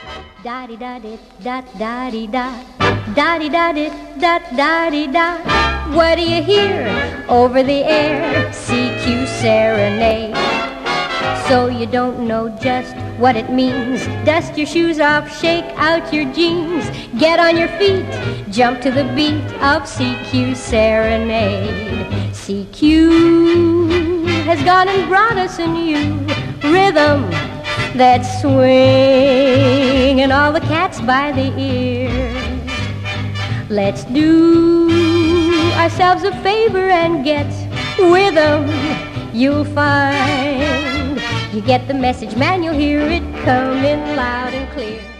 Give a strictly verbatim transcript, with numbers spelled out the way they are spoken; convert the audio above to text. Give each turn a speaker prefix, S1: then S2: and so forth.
S1: Da di da di da da di da, da di da di da da di da. What do you hear over the air? C Q serenade. So you don't know just what it means. Dust your shoes off, shake out your jeans. Get on your feet, jump to the beat of C Q serenade. C Q has gone and brought us a new rhythm that's swinging all the cats by the ear. Let's do ourselves a favor and get with 'em. You'll find you get the message, man, you'll hear it coming loud and clear.